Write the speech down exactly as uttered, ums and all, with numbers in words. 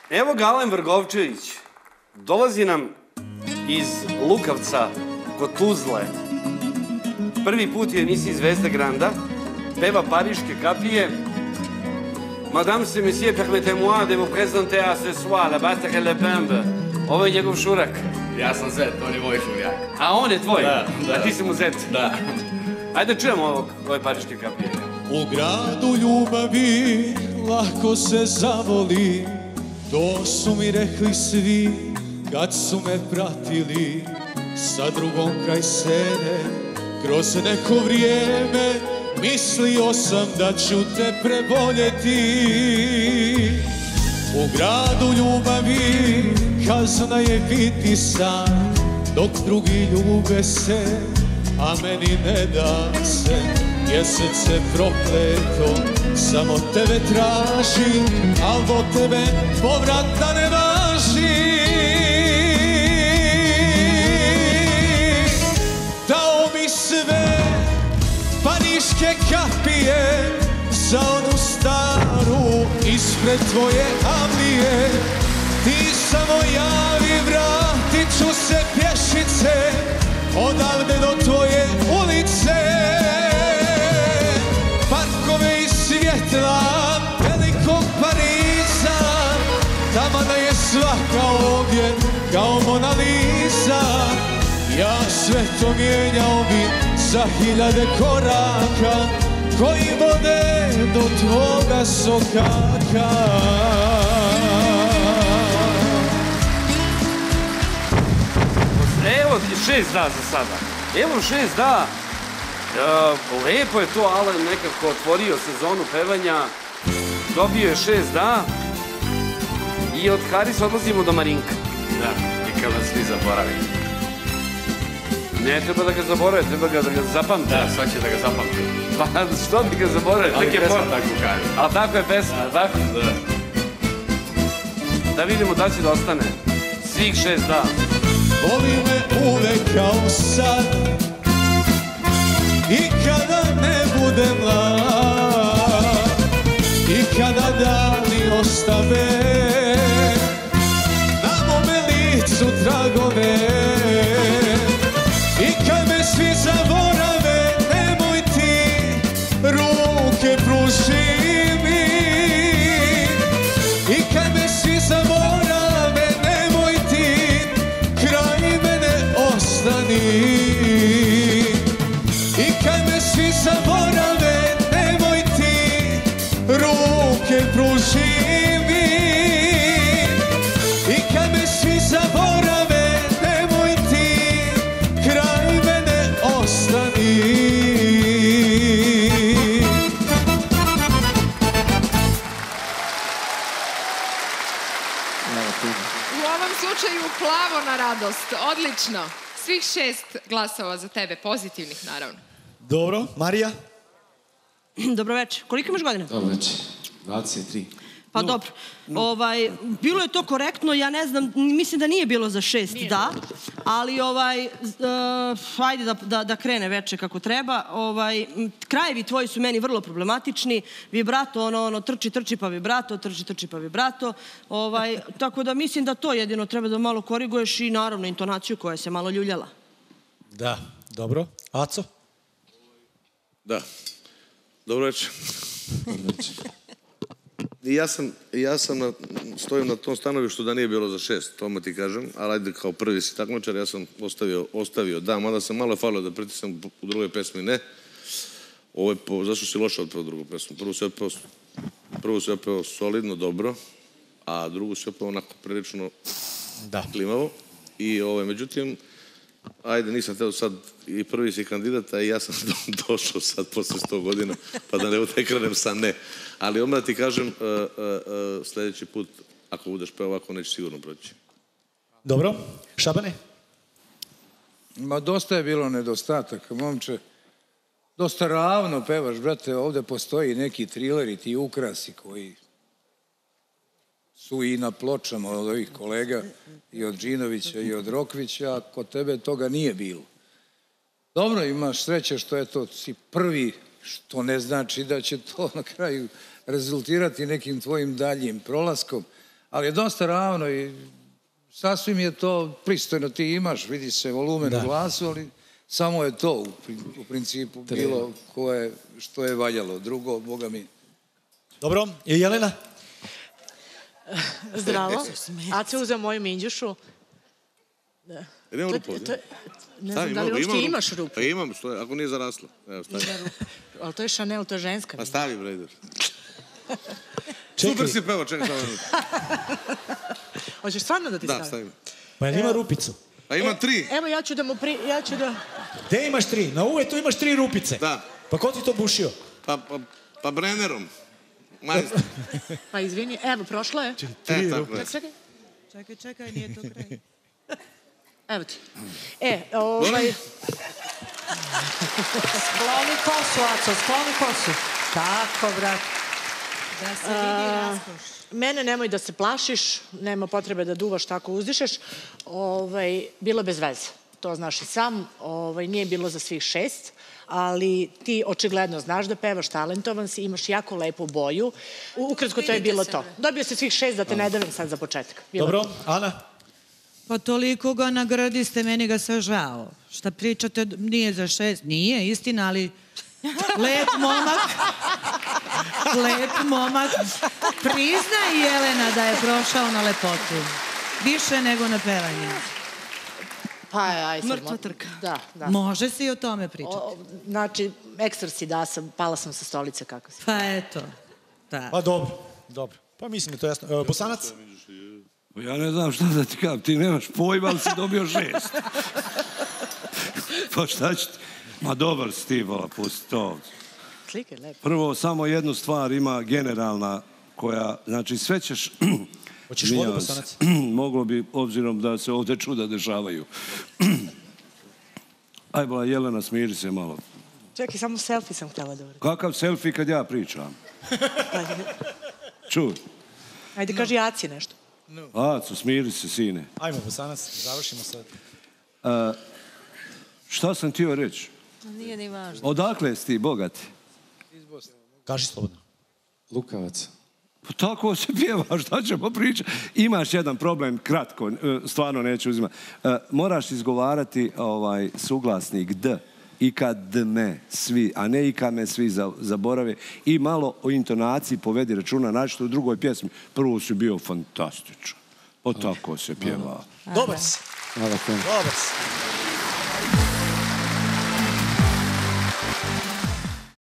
Evo ga Alen Vrgovčević. Dolazi nam iz Lukavca kod Tuzle. Prvi put je emisiji Zvezda Granda. Peva Pariške kapije. Madame et messieurs, permettez-moi de vous présenter à ce soir la Batterie Le Pimbe. Ovo je njegov šurak. Ja sam zet, on je moj šurak. A on je tvoj? Da, da. A ti si mu zet? Da. Ajde čujemo ovog, ove Pariške kapije. U gradu ljubavi lako se zavoli, to su mi rekli svi kad su me pratili. Sa drugom kraj sene, kroz neko vrijeme, mislio sam da ću te preboljeti. U gradu ljubavi kazna je biti sam, dok drugi ljube se, a meni ne da se. Jer srce prokleto samo tebe traži, al do tebe povrata ne važi. Dao mi sve pariške kapije za onu staru ispred tvoje avlije. Ti samo javi, vratit ću se pješice odavde do tvoje ulice. Parkove i svjetla velikog Pariza, tamo da je svaka ovdje kao Mona Lisa. Ja sve to mijenjao bi za hiljade koraka koji vode do tvoga sokaka. Evo ti šest da za sada. Evo šest da. Uh, lepo je to, Alen nekako otvorio sezonu pevanja. Dobio je šest da. I od Harisa odlazimo do Marinka. Da, i kad nas svi zaboravi. Ne treba da ga zaborave, treba ga da ga zapamte. Da, sad će da ga zapamte. Pa što bi ga zaboravili? Ali pesma tako kaže. Ali tako je pesma, tako? Da. Da vidimo da će da ostane. Svih šest da. Voli me uvek kao sad, i kada ne budem mlad, i kada dani ostave na mome licu tragove. I kad me svi zaborave, nemoj ti ruke pruži mi. I kad me svi zaborave, nemoj ti kraj mene ostani. I kad me svi zaborave, nemoj ti ruke pruži mi. I kad me svi zaborave, nemoj ti kraj mene ostani. U ovom slučaju plavo na radost. Odlično. Svih šest glasova za tebe, pozitivnih naravno. Dobro, Marija? Dobro večer. Koliko imaš godina? Dobro večer. dvadeset tri. Pa dobro. Ovaj, bilo je to korektno, ja ne znam, mislim da nije bilo za šest da, ali ovaj, uh, ajde da, da, da krene veče kako treba. Ovaj, krajevi tvoji su meni vrlo problematični, vibrato, ono, ono, trči, trči pa vibrato, trči, trči pa vibrato. Ovaj, tako da mislim da to jedino treba da malo koriguješ i naravno intonaciju koja se malo ljuljala. Da, dobro. Aco? Da. Dobro večer. Dobro večer. I ja sam, ja sam na, stojim na tom stanovištu da nije bilo za šest, to mu ti kažem, ali ajde kao prvi si takmičar, ja sam ostavio, ostavio da, mada sam malo falio da pritisam u drugoj pesmi, ne. Ovo je po, zašto si loše otpeo drugu pesmu? Prvo si otpeo, prvo si otpeo solidno, dobro, a drugu si otpeo onako prilično Da. klimavo. I ovaj, međutim, ajde, nisam teo sad, i prvi si kandidat, a i ja sam do, došao sad posle sto godina, pa da ne utekrenem sa ne. Ali odmah ti kažem, uh, uh, uh, sljedeći put, ako budeš peo ovako, neće sigurno proći. Dobro. Šabane? Ma dosta je bilo nedostataka, momče. Dosta ravno pevaš, brate, ovde postoji neki trileri, ti ukrasi koji su i na pločama od ovih kolega, i od Džinovića i od Rokvića, a kod tebe toga nije bilo. Dobro, imaš sreće što je to si prvi, što ne znači da će to na kraju rezultirati nekim tvojim daljim prolaskom, Ali je dosta ravno i sasvim je to pristojno. Ti imaš, vidi se, volumen u glasu, ali samo je to u principu bilo koje, što je valjalo. Drugo, Boga mi. Dobro, i Jelena? Zdravo. Aca uzeo moju minđušu. Jer imam rupu ovdje. Ne znam da li uopšte imaš rupu. Pa imam, što je, ako nije zaraslo. Evo, stavi. Ali to je Chanel, to je ženska. Pa stavi, Brejder. Super si peva, čekaj samo minuto. Hoćeš stvarno da ti stavim? Da, stavim. Pa jel ima rupicu? Pa ima tri. Evo ja ću da mu pri... Ja ću da... Gde imaš tri? Na uvetu imaš tri rupice. Da. Pa ko ti to bušio? Pa, pa, pa Brennerom. Majstor. Pa izvini, evo, prošlo je. E, tako je. Čekaj. Čekaj, čekaj, nije to kraj. Evo ti. E, ovaj... Skloni kosu, Aco, skloni kosu. Tako, brat. Da se vidi raskoš. Mene nemoj da se plašiš, nema potrebe da duvaš tako uzdišeš. Ovaj, bilo bez veze. To znaš i sam. Ovaj, nije bilo za svih šest, ali ti očigledno znaš da pevaš, talentovan si, imaš jako lepu boju. Ukratko, to je bilo to. Dobio si svih šest, da te ne davim sad za početak. Dobro, Ana? Pa toliko ga nagradiste, meni ga sve žao. Šta pričate, nije za šest, nije, istina, ali lep momak, lep momak. Priznaj, Jelena, da je prošao na lepotu. Više nego na pevanje. Pa, aj, sad... Mrtva trka. Da, da. Može se i o tome pričati. O, znači, ekstra si da sam, pala sam sa stolice, kako si. Pa eto. Da. Pa dobro, dobro. Pa mislim da je to jasno. E, Bosanac? Ja ne znam šta da ti kažem, ti nemaš pojma, ali si dobio šest. Pa šta će ti? Ma dobar si ti, vola, pusti to. Slike, lepo. Prvo, samo jednu stvar ima generalna koja, znači sve ćeš... Hoćeš vodu, Bosanac? Moglo bi, obzirom da se ovdje čuda dešavaju. Aj, bola, Jelena, smiri se malo. Čekaj, samo selfie sam htjela da uradim. Kakav selfie kad ja pričam? Čuj. Ajde, kaži Aci nešto. Aco, smiri se, sine. Ajmo, Bosanac, završimo sad. Uh, šta sam htio reći? Nije ni važno. Odakle si ti, bogati? Kaži slobodno. Lukavac. Pa tako se pjeva, šta ćemo pričati? Imaš jedan problem, kratko, stvarno neću uzimati. Uh, moraš izgovarati ovaj suglasnik D. I kad me svi, a ne i kad me svi zaborave. I malo o intonaciji povedi računa, znači u drugoj pjesmi. Prvo si bio fantastičan. Pa tako se pjeva. Dobar si. Hvala, Dobar si.